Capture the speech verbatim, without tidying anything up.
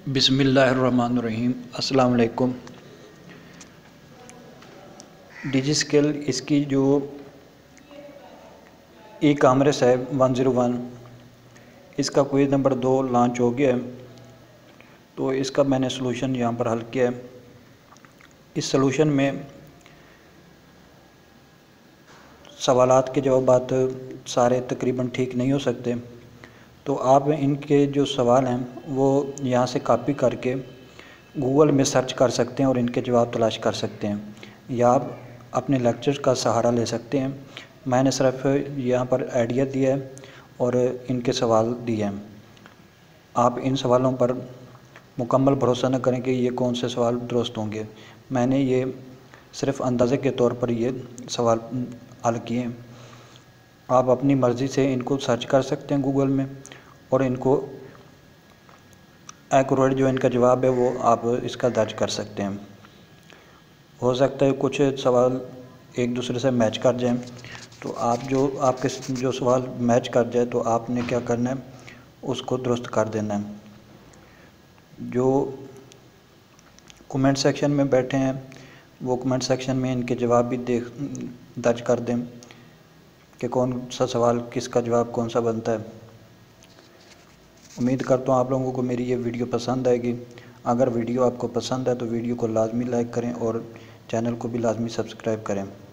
बिस्मिल्लाहिर्रहमानिर्रहीम। अस्सलाम वालेकुम। डिजी स्केल इसकी जो ई कामर्स है वन ज़ीरो वन, इसका क्विज़ नंबर दो लॉन्च हो गया है। तो इसका मैंने सलूशन यहाँ पर हल किया है। इस सलूशन में सवालात के जवाबात सारे तकरीबन ठीक नहीं हो सकते, तो आप इनके जो सवाल हैं वो यहाँ से कॉपी करके गूगल में सर्च कर सकते हैं और इनके जवाब तलाश कर सकते हैं, या आप अपने लेक्चर का सहारा ले सकते हैं। मैंने सिर्फ यहाँ पर आइडिया दिया है और इनके सवाल दिए हैं। आप इन सवालों पर मुकम्मल भरोसा न करें कि ये कौन से सवाल दुरुस्त होंगे। मैंने ये सिर्फ अंदाज़े के तौर पर ये सवाल हल किए हैं। आप अपनी मर्ज़ी से इनको सर्च कर सकते हैं गूगल में और इनको एक्यूरेट जो इनका जवाब है वो आप इसका दर्ज कर सकते हैं। हो सकता है कुछ सवाल एक दूसरे से मैच कर जाएं, तो आप जो आपके जो सवाल मैच कर जाए तो आपने क्या करना है, उसको दुरुस्त कर देना है। जो कमेंट सेक्शन में बैठे हैं वो कमेंट सेक्शन में इनके जवाब भी देख दर्ज कर दें कि कौन सा सवाल किसका जवाब कौन सा बनता है। उम्मीद करता हूँ आप लोगों को मेरी ये वीडियो पसंद आएगी। अगर वीडियो आपको पसंद है तो वीडियो को लाजमी लाइक करें और चैनल को भी लाजमी सब्सक्राइब करें।